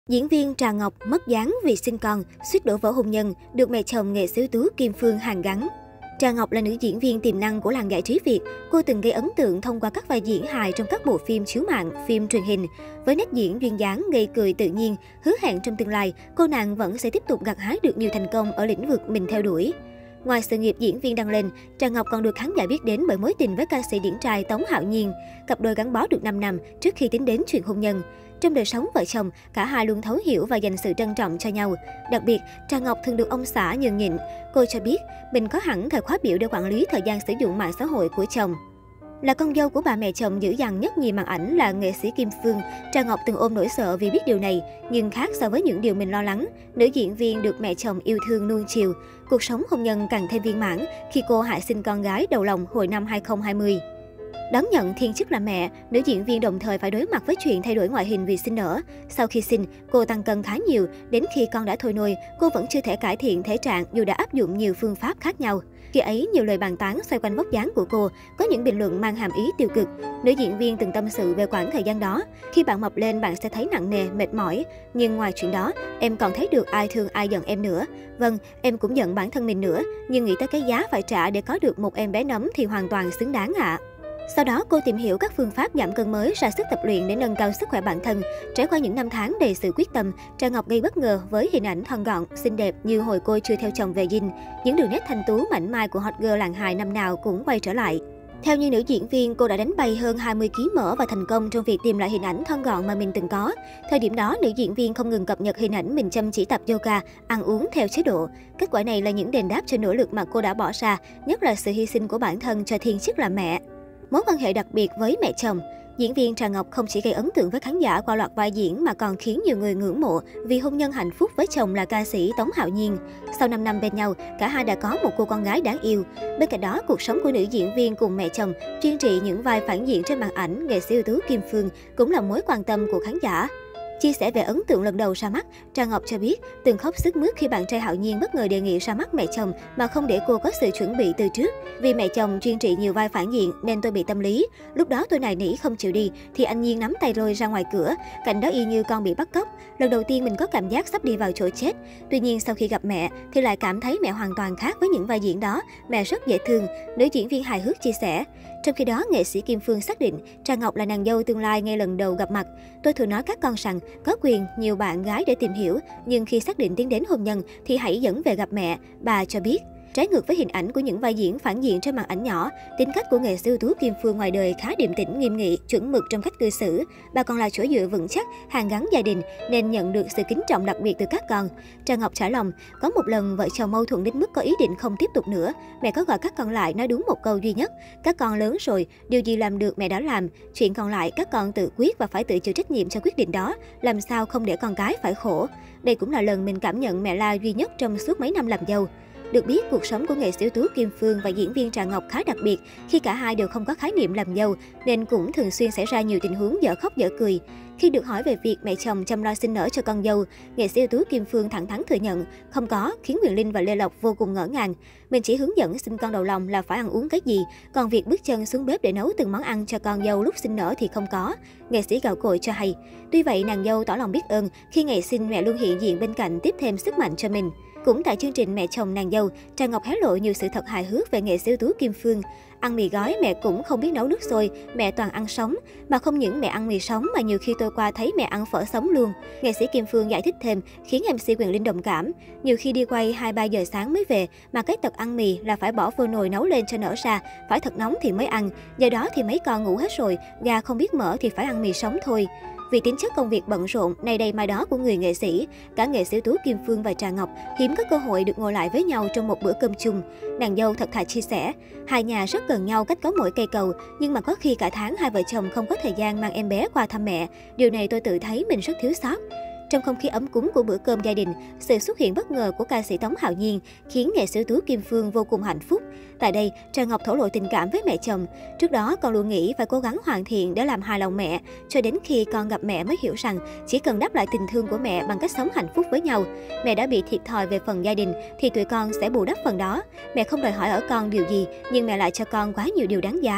Diễn viên Trà Ngọc mất dáng vì sinh con, suýt đổ vỡ hôn nhân, được mẹ chồng nghệ sĩ ưu tú Kim Phương hàn gắn. Trà Ngọc là nữ diễn viên tiềm năng của làng giải trí Việt. Cô từng gây ấn tượng thông qua các vai diễn hài trong các bộ phim chiếu mạng, phim truyền hình. Với nét diễn duyên dáng, gây cười tự nhiên, hứa hẹn trong tương lai, cô nàng vẫn sẽ tiếp tục gặt hái được nhiều thành công ở lĩnh vực mình theo đuổi. Ngoài sự nghiệp diễn viên đăng lên, Trà Ngọc còn được khán giả biết đến bởi mối tình với ca sĩ điển trai Tống Hạo Nhiên. Cặp đôi gắn bó được 5 năm trước khi tính đến chuyện hôn nhân. Trong đời sống vợ chồng, cả hai luôn thấu hiểu và dành sự trân trọng cho nhau. Đặc biệt, Trà Ngọc thường được ông xã nhường nhịn. Cô cho biết mình có hẳn thời khóa biểu để quản lý thời gian sử dụng mạng xã hội của chồng. Là con dâu của bà mẹ chồng dữ dằn nhất nhì màn ảnh là nghệ sĩ Kim Phương, Trà Ngọc từng ôm nỗi sợ vì biết điều này. Nhưng khác so với những điều mình lo lắng, nữ diễn viên được mẹ chồng yêu thương nuông chiều. Cuộc sống hôn nhân càng thêm viên mãn khi cô hạ sinh con gái đầu lòng hồi năm 2020. Đón nhận thiên chức là mẹ, nữ diễn viên đồng thời phải đối mặt với chuyện thay đổi ngoại hình vì sinh nở. Sau khi sinh, cô tăng cân khá nhiều, đến khi con đã thôi nôi, cô vẫn chưa thể cải thiện thể trạng dù đã áp dụng nhiều phương pháp khác nhau. Khi ấy, nhiều lời bàn tán xoay quanh vóc dáng của cô, có những bình luận mang hàm ý tiêu cực. Nữ diễn viên từng tâm sự về quãng thời gian đó, khi bạn mập lên bạn sẽ thấy nặng nề, mệt mỏi. Nhưng ngoài chuyện đó, em còn thấy được ai thương ai giận em nữa. Vâng, em cũng giận bản thân mình nữa, nhưng nghĩ tới cái giá phải trả để có được một em bé nấm thì hoàn toàn xứng đáng ạ. Sau đó, cô tìm hiểu các phương pháp giảm cân mới, ra sức tập luyện để nâng cao sức khỏe bản thân. Trải qua những năm tháng đầy sự quyết tâm, Trà Ngọc gây bất ngờ với hình ảnh thon gọn, xinh đẹp như hồi cô chưa theo chồng về dinh. Những đường nét thanh tú mảnh mai của hot girl làng hài năm nào cũng quay trở lại. Theo như nữ diễn viên, cô đã đánh bay hơn 20 kg mỡ và thành công trong việc tìm lại hình ảnh thon gọn mà mình từng có. Thời điểm đó, nữ diễn viên không ngừng cập nhật hình ảnh mình chăm chỉ tập yoga, ăn uống theo chế độ. Kết quả này là những đền đáp cho nỗ lực mà cô đã bỏ ra, nhất là sự hy sinh của bản thân cho thiên chức làm mẹ. Mối quan hệ đặc biệt với mẹ chồng. Diễn viên Trà Ngọc không chỉ gây ấn tượng với khán giả qua loạt vai diễn mà còn khiến nhiều người ngưỡng mộ vì hôn nhân hạnh phúc với chồng là ca sĩ Tống Hạo Nhiên. Sau 5 năm bên nhau, cả hai đã có một cô con gái đáng yêu. Bên cạnh đó, cuộc sống của nữ diễn viên cùng mẹ chồng, chuyên trị những vai phản diện trên màn ảnh, nghệ sĩ ưu tú Kim Phương cũng là mối quan tâm của khán giả. Chia sẻ về ấn tượng lần đầu ra mắt, Trà Ngọc cho biết từng khóc sướt mướt khi bạn trai Hạo Nhiên bất ngờ đề nghị ra mắt mẹ chồng mà không để cô có sự chuẩn bị từ trước. Vì mẹ chồng chuyên trị nhiều vai phản diện nên tôi bị tâm lý. Lúc đó tôi nài nỉ không chịu đi thì anh Nhiên nắm tay rồi ra ngoài cửa. Cảnh đó y như con bị bắt cóc. Lần đầu tiên mình có cảm giác sắp đi vào chỗ chết. Tuy nhiên sau khi gặp mẹ thì lại cảm thấy mẹ hoàn toàn khác với những vai diễn đó. Mẹ rất dễ thương, nữ diễn viên hài hước chia sẻ. Trong khi đó, nghệ sĩ Kim Phương xác định Trà Ngọc là nàng dâu tương lai ngay lần đầu gặp mặt. Tôi thường nói các con rằng có quyền nhiều bạn gái để tìm hiểu, nhưng khi xác định tiến đến hôn nhân thì hãy dẫn về gặp mẹ, bà cho biết. Trái ngược với hình ảnh của những vai diễn phản diện trên màn ảnh nhỏ, tính cách của nghệ sĩ ưu tú Kim Phương ngoài đời khá điềm tĩnh, nghiêm nghị, chuẩn mực trong cách cư xử. Bà còn là chỗ dựa vững chắc, hàn gắn gia đình nên nhận được sự kính trọng đặc biệt từ các con. Trà Ngọc trải lòng, có một lần vợ chồng mâu thuẫn đến mức có ý định không tiếp tục nữa. Mẹ có gọi các con lại nói đúng một câu duy nhất: các con lớn rồi, điều gì làm được mẹ đã làm, chuyện còn lại các con tự quyết và phải tự chịu trách nhiệm cho quyết định đó, làm sao không để con cái phải khổ. Đây cũng là lần mình cảm nhận mẹ la duy nhất trong suốt mấy năm làm dâu. Được biết, cuộc sống của nghệ sĩ ưu tú Kim Phương và diễn viên Trà Ngọc khá đặc biệt khi cả hai đều không có khái niệm làm dâu, nên cũng thường xuyên xảy ra nhiều tình huống dở khóc dở cười. Khi được hỏi về việc mẹ chồng chăm lo sinh nở cho con dâu, nghệ sĩ ưu tú Kim Phương thẳng thắn thừa nhận không có, khiến Quyền Linh và Lê Lộc vô cùng ngỡ ngàng. Mình chỉ hướng dẫn sinh con đầu lòng là phải ăn uống cái gì, còn việc bước chân xuống bếp để nấu từng món ăn cho con dâu lúc sinh nở thì không có, nghệ sĩ gạo cội cho hay. Tuy vậy, nàng dâu tỏ lòng biết ơn khi ngày sinh mẹ luôn hiện diện bên cạnh tiếp thêm sức mạnh cho mình. Cũng tại chương trình Mẹ chồng nàng dâu, Trà Ngọc hé lộ nhiều sự thật hài hước về nghệ sĩ ưu tú Kim Phương. Ăn mì gói mẹ cũng không biết nấu nước sôi, mẹ toàn ăn sống. Mà không những mẹ ăn mì sống mà nhiều khi tôi qua thấy mẹ ăn phở sống luôn. Nghệ sĩ Kim Phương giải thích thêm khiến MC Quyền Linh đồng cảm. Nhiều khi đi quay 2-3 giờ sáng mới về mà cái tật ăn mì là phải bỏ vô nồi nấu lên cho nở ra, phải thật nóng thì mới ăn. Do đó thì mấy con ngủ hết rồi, gà không biết mở thì phải ăn mì sống thôi. Vì tính chất công việc bận rộn, nay đây mai đó của người nghệ sĩ, cả nghệ sĩ ưu tú Kim Phương và Trà Ngọc hiếm có cơ hội được ngồi lại với nhau trong một bữa cơm chung. Nàng dâu thật thà chia sẻ, hai nhà rất gần nhau cách có mỗi cây cầu, nhưng mà có khi cả tháng hai vợ chồng không có thời gian mang em bé qua thăm mẹ. Điều này tôi tự thấy mình rất thiếu sót. Trong không khí ấm cúng của bữa cơm gia đình, sự xuất hiện bất ngờ của ca sĩ Tống Hạo Nhiên khiến nghệ sĩ ưu tú Kim Phương vô cùng hạnh phúc. Tại đây, Trà Ngọc thổ lộ tình cảm với mẹ chồng. Trước đó, con luôn nghĩ phải cố gắng hoàn thiện để làm hài lòng mẹ, cho đến khi con gặp mẹ mới hiểu rằng chỉ cần đáp lại tình thương của mẹ bằng cách sống hạnh phúc với nhau. Mẹ đã bị thiệt thòi về phần gia đình thì tụi con sẽ bù đắp phần đó. Mẹ không đòi hỏi ở con điều gì, nhưng mẹ lại cho con quá nhiều điều đáng giá.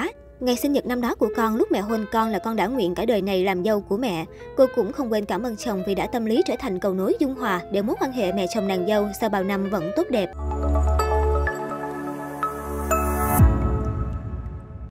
Ngày sinh nhật năm đó của con, lúc mẹ hôn con là con đã nguyện cả đời này làm dâu của mẹ. Cô cũng không quên cảm ơn chồng vì đã tâm lý trở thành cầu nối dung hòa để mối quan hệ mẹ chồng nàng dâu sau bao năm vẫn tốt đẹp.